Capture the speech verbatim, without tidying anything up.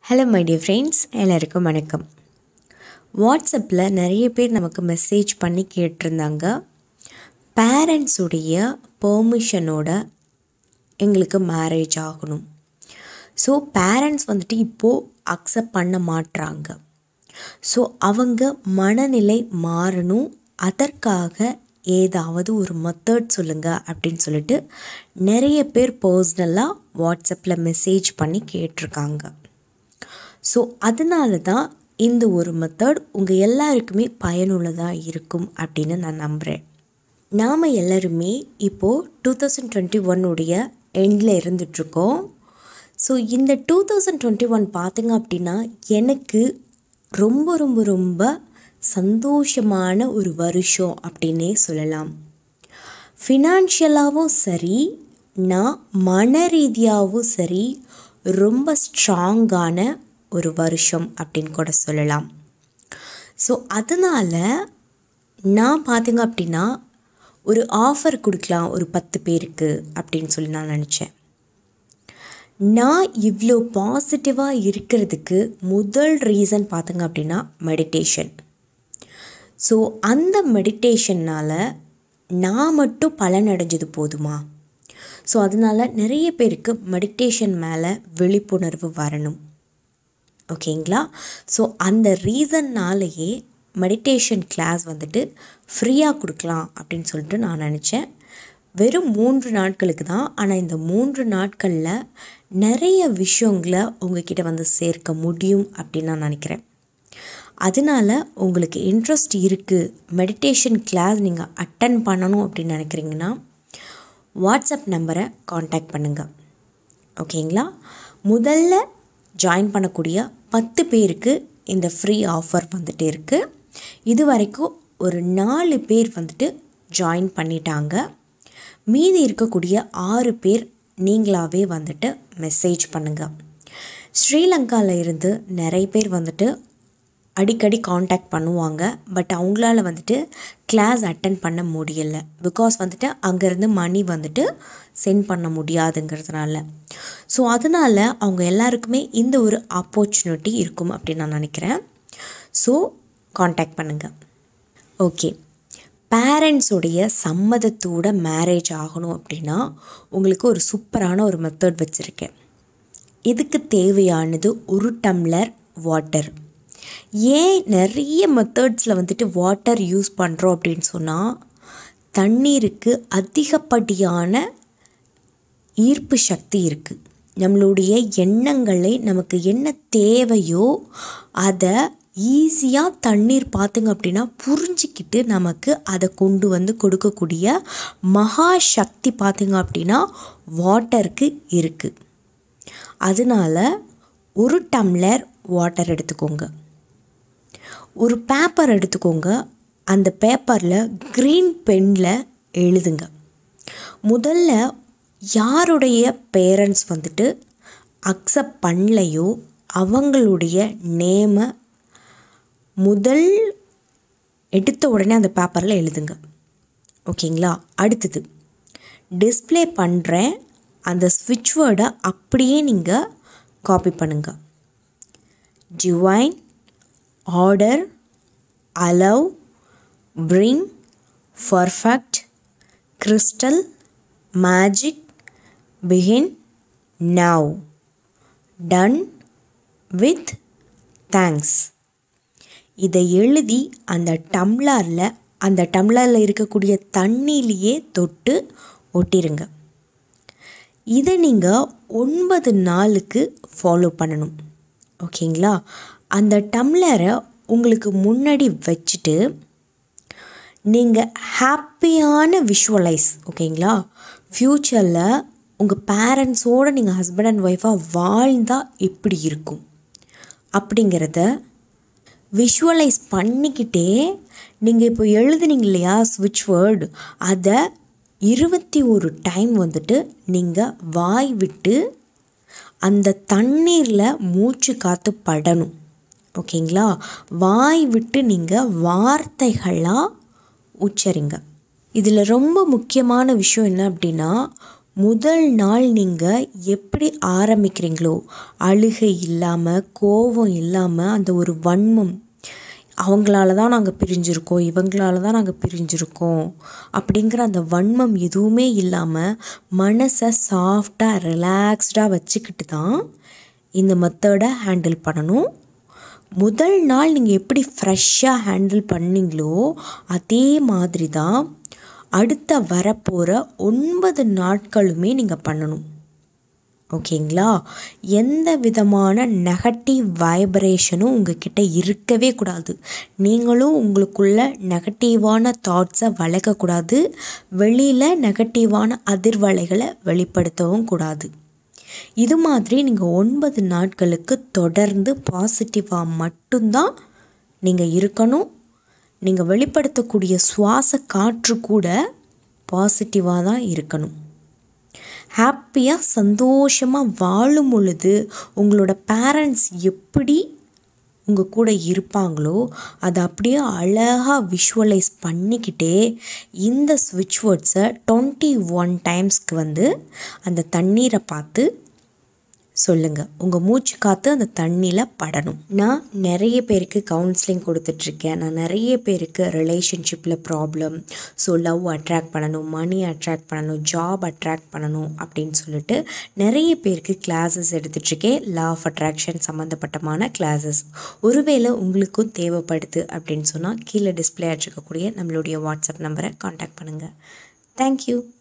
Hello my dear friends, எல்லாருக்கும் வணக்கம். வாட்ஸ்அப்பில் நிறைய பேர் நமக்கு மெசேஜ் பண்ணி கேட்டிருந்தாங்க, பேரண்ட்ஸுடைய பெர்மிஷனோட எங்களுக்கு மேரேஜ் ஆகணும். ஸோ பேரண்ட்ஸ் வந்துட்டு இப்போது அக்செப்ட் பண்ண மாட்றாங்க. ஸோ அவங்க மனநிலை மாறணும், அதற்காக ஏதாவது ஒரு மெத்தட் சொல்லுங்கள் அப்படின்னு சொல்லிட்டு நிறைய பேர் பர்சனலாக வாட்ஸ்அப்பில் மெசேஜ் பண்ணி கேட்டிருக்காங்க. ஸோ அதனால தான் இந்த ஒரு மெத்தட் உங்கள் எல்லாருக்குமே பயனுள்ளதாக இருக்கும் அப்படின்னு நான் நம்புகிறேன். நாம் எல்லோருமே இப்போது டூ தௌசண்ட் டுவெண்ட்டி ஒன்னுடைய எண்டில் இருந்துகிட்ருக்கோம். ஸோ இந்த டூ தௌசண்ட் டுவெண்ட்டி ஒன் பார்த்திங்க அப்படின்னா எனக்கு ரொம்ப ரொம்ப ரொம்ப சந்தோஷமான ஒரு வருஷம் அப்படின்னே சொல்லலாம். ஃபினான்ஷியலாகவும் சரி, நான் மன ரீதியாகவும் சரி ரொம்ப ஸ்ட்ராங்கான ஒரு வருஷம் அப்படின்னு கூட சொல்லலாம். ஸோ அதனால் நான் பார்த்திங்க அப்படின்னா ஒரு ஆஃபர் கொடுக்கலாம் ஒரு பத்து பேருக்கு அப்படின்னு சொல்லி நான் நினச்சேன். நான் இவ்வளோ பாசிட்டிவாக இருக்கிறதுக்கு முதல் ரீசன் பார்த்திங்க அப்படின்னா மெடிடேஷன். ஸோ அந்த மெடிடேஷன்னால் நான் மட்டும் பலன் அடைஞ்சது போதுமா? ஸோ அதனால் நிறைய பேருக்கு மெடிடேஷன் மேலே விழிப்புணர்வு வரணும். ஓகேங்களா? ஸோ அந்த ரீசன்னாலேயே மெடிடேஷன் கிளாஸ் வந்துட்டு ஃப்ரீயாக கொடுக்கலாம் அப்படின்னு சொல்லிட்டு நான் நினச்சேன். வெறும் மூன்று நாட்களுக்கு தான். ஆனால் இந்த மூன்று நாட்களில் நிறைய விஷயங்களை உங்ககிட்ட வந்து சேர்க்க முடியும் அப்படின்னு நான் நினைக்கிறேன். அதனால் உங்களுக்கு இன்ட்ரெஸ்ட் இருக்குது, மெடிடேஷன் கிளாஸ் நீங்கள் அட்டன் பண்ணணும் அப்படின்னு நினைக்கிறீங்கன்னா வாட்ஸ்அப் நம்பரை காண்டாக்ட் பண்ணுங்கள். ஓகேங்களா? முதல்ல ஜாயின் பண்ணக்கூடிய பத்து பேருக்கு இந்த ஃப்ரீ ஆஃபர் வந்துட்டு இருக்குது. இது வரைக்கும் ஒரு நாலு பேர் வந்துட்டு ஜாயின் பண்ணிட்டாங்க. மீதி இருக்கக்கூடிய ஆறு பேர் நீங்களாகவே வந்துட்டு மெசேஜ் பண்ணுங்கள். ஸ்ரீலங்காவில் இருந்து நிறைய பேர் வந்துட்டு அடிக்கடி காண்டாக்ட் பண்ணுவாங்க. பட் அவங்களால வந்துட்டு கிளாஸ் அட்டன் பண்ண முடியலை. பிகாஸ் வந்துட்டு அங்கேருந்து மணி வந்துட்டு சென்ட் பண்ண முடியாதுங்கிறதுனால. ஸோ அதனால் அவங்க எல்லாருக்குமே இந்த ஒரு ஆப்பர்ச்சுனிட்டி இருக்கும் அப்படின்னு நான் நினைக்கிறேன். ஸோ காண்டாக்ட் பண்ணுங்கள். ஓகே, பேரண்ட்ஸுடைய சம்மதத்தோட மேரேஜ் ஆகணும் அப்படின்னா உங்களுக்கு ஒரு சூப்பரான ஒரு மெத்தட் வச்சுருக்கேன். இதுக்கு தேவையானது ஒரு டம்ளர் வாட்டர். ஏன் நிறைய மெத்தட்ஸில் வந்துட்டு வாட்டர் யூஸ் பண்ணுறோம் அப்படின்னு சொன்னால், தண்ணீருக்கு அதிகப்படியான ஈர்ப்பு சக்தி இருக்குது. நம்மளுடைய எண்ணங்களை நமக்கு என்ன தேவையோ அதை ஈஸியாக தண்ணீர் பார்த்திங்க அப்படின்னா புரிஞ்சிக்கிட்டு நமக்கு அதை கொண்டு வந்து கொடுக்கக்கூடிய மகா சக்தி பார்த்திங்க அப்படின்னா வாட்டருக்கு இருக்குது. அதனால் ஒரு டம்ளர் வாட்டர் எடுத்துக்கோங்க. ஒரு பேப்பர் எடுத்துக்கோங்க. அந்த பேப்பரில் க்ரீன் பெனில் எழுதுங்க. முதல்ல யாருடைய பேரண்ட்ஸ் வந்துட்டு அக்செப்ட் பண்ணலையோ அவங்களுடைய நேமை முதல் எடுத்த உடனே அந்த பேப்பரில் எழுதுங்க. ஓகேங்களா? அடுத்தது டிஸ்பிளே பண்ணுறேன் அந்த ஸ்விட்ச் வேர்டை அப்படியே நீங்கள் காப்பி பண்ணுங்கள். Divine, order, allow, bring, perfect, crystal, magic, begin, now, done, with, thanks. இதை எழுதி அந்த டம்ளரில் அந்த டம்ளரில் இருக்கக்கூடிய தண்ணியிலேயே தொட்டு ஒட்டிருங்க. இதை நீங்கள் ஒன்பது நாளுக்கு ஃபாலோ பண்ணணும். ஓகேங்களா? அந்த டம்ளரை உங்களுக்கு முன்னாடி வச்சுட்டு நீங்கள் ஹாப்பியான விஷுவலைஸ், ஓகேங்களா, ஃப்யூச்சரில் உங்கள் பேரண்ட்ஸோடு நீங்கள் ஹஸ்பண்ட் அண்ட் ஒய்ஃபாக வாழ்ந்தால் எப்படி இருக்கும் அப்படிங்கிறத விஷுவலைஸ் பண்ணிக்கிட்டே நீங்கள் இப்போ எழுதுனீங்க இல்லையா ஸ்விட்ச் வேர்டு, அதை இருபத்தி ஒரு டைம் வந்துட்டு நீங்கள் வாய் விட்டு அந்த தண்ணீரில் மூச்சு காற்று படணும். ஓகேங்களா? வாய் விட்டு நீங்கள் வார்த்தைகளாக உச்சரிங்க. இதில் ரொம்ப முக்கியமான விஷயம் என்ன அப்படின்னா, முதல் நாள் நீங்கள் எப்படி ஆரம்பிக்கிறீங்களோ, அழுகை இல்லாமல், கோபம் இல்லாமல், அந்த ஒரு வன்மம், அவங்களால தான் நாங்கள் பிரிஞ்சிருக்கோம், இவங்களால தான் நாங்கள் பிரிஞ்சிருக்கோம் அப்படிங்கிற அந்த வன்மம் எதுவுமே இல்லாமல் மனசை சாஃப்டாக ரிலாக்ஸ்டாக வச்சுக்கிட்டு தான் இந்த மெத்தடை ஹேண்டில் பண்ணணும். முதல் நாள் நீங்கள் எப்படி ஃப்ரெஷ்ஷாக ஹேண்டில் பண்ணீங்களோ அதே மாதிரி தான் அடுத்த வரப்போகிற ஒன்பது நாட்களுமே நீங்கள் பண்ணணும். ஓகேங்களா? எந்த விதமான நெகட்டிவ் வைப்ரேஷனும் உங்ககிட்ட இருக்கவே கூடாது. நீங்களும் உங்களுக்குள்ள நெகட்டிவான தாட்ஸை வளர்க்கக்கூடாது. வெளியில் நெகட்டிவான அதிர்வலைகளை வெளிப்படுத்தவும் கூடாது. இது மாதிரி நீங்கள் ஒன்பது நாட்களுக்கு தொடர்ந்து பாசிட்டிவாக மட்டும்தான் நீங்கள் இருக்கணும். நீங்கள் வெளிப்படுத்தக்கூடிய சுவாச காற்று கூட பாசிட்டிவாக தான் இருக்கணும். ஹாப்பியாக சந்தோஷமாக வாழும் பொழுது உங்களோட பேரண்ட்ஸ் எப்படி உங்கள் கூட இருப்பாங்களோ அதை அப்படியே அழகாக விஷுவலைஸ் பண்ணிக்கிட்டே இந்த ஸ்விட்ச் வேர்ட்ஸை டுவெண்ட்டி ஒன் டைம்ஸ்க்கு வந்து அந்த தண்ணீரை பார்த்து சொல்லுங்கள். உங்கள் மூச்சு காற்று அந்த தண்ணியில் படணும். நான் நிறைய பேருக்கு கவுன்சிலிங் கொடுத்துட்ருக்கேன். நான் நிறைய பேருக்கு ரிலேஷன்ஷிப்பில் ப்ராப்ளம், ஸோ லவ் அட்ராக்ட் பண்ணணும், மணி அட்ராக்ட் பண்ணணும், ஜாப் அட்ராக்ட் பண்ணணும் அப்படின்னு சொல்லிட்டு நிறைய பேருக்கு கிளாஸஸ் எடுத்துகிட்ருக்கேன். லா ஆஃப் அட்ராக்ஷன் சம்மந்தப்பட்டமான கிளாஸஸ். ஒருவேளை உங்களுக்கும் தேவைப்படுது அப்படின்னு சொன்னால் கீழே டிஸ்பிளே ஆகிருக்கக்கூடிய நம்மளுடைய வாட்ஸ்அப் நம்பரை காண்டாக்ட் பண்ணுங்கள். தேங்க்யூ.